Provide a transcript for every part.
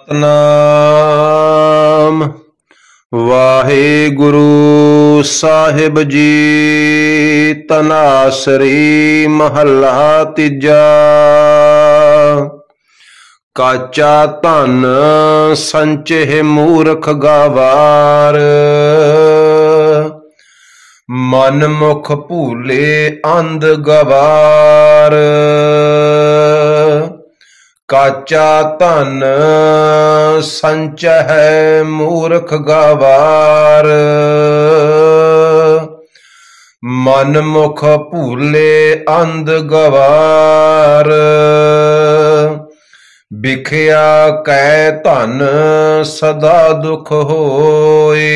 सतनाम वाहिगुरु साहिब जी। तनासरी महला तीजा। काचा धन संचेह मूर्ख गावार। मन मुख भूले अंध गवार। काचा धन संचय मूर्ख गवार। मन मुख भूले अंध गवार। बिखया कै धन सदा दुख होए।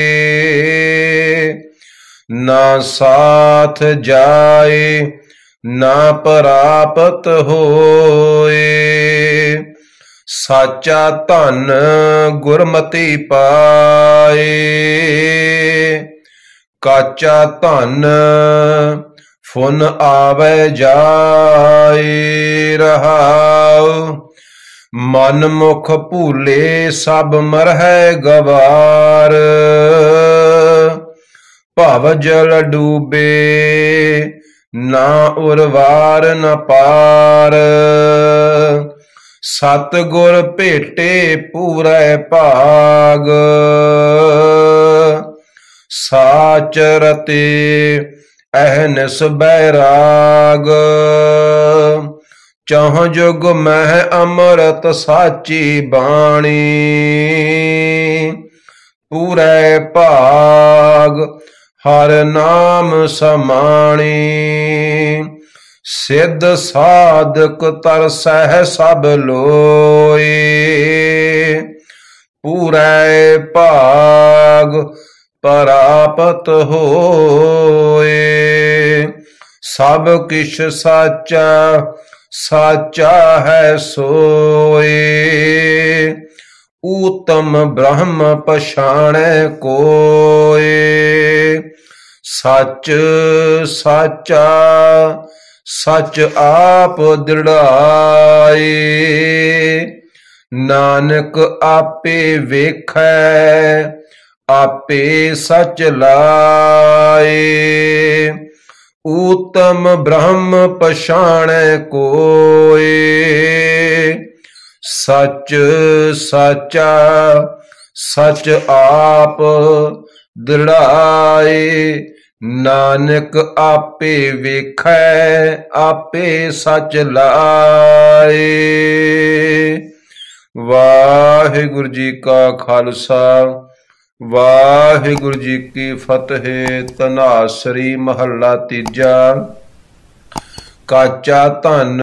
ना साथ जाए ना प्राप्त होए। साचा धन गुरमति पाए। काचा धन फुन आवे जाए। रहाओ मन मुख भूले सब मरहै गवार। भव जल डूबे ना उरवार न पार। सतगुर भेटे पूरै भाग। साच रते अहनिस बैराग। चौं जुग मह अमृत साची बाणी। पूरै भाग हर नाम समाणी। सिद्ध साधक तरसह सब लोए। पूरै भाग प्राप्त होए। सब किछ साचा साचा है सोए। उत्तम ब्रह्म पछाणै कोय। सच साचा सच आप दृढ़ाए। नानक आपे वेखै आपे सच लाए। उत्तम ब्रह्म पछाणै कोय। सच साचा सच आप दृढ़ाए। नानक आपे वेखै आपे सच लाए। वाहिगुरु जी का खालसा वाहिगुरु जी की फतेह। तनासरी महला तीजा। काचा धन